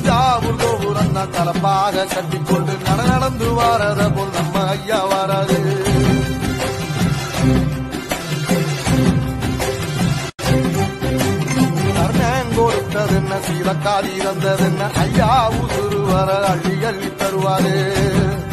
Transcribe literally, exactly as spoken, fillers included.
தஞ்சாவூர் கோபுரம் தான் தலப்பாக கட்டிக்கொண்டு நட நடந்து வாரத போல் நம்ம ஐயா வராது. கர்ணன் கொடுத்ததென்ன சீலக்காதி இறந்ததென்ன ஐயா உசுறு வர அள்ளி அள்ளி தருவாரு.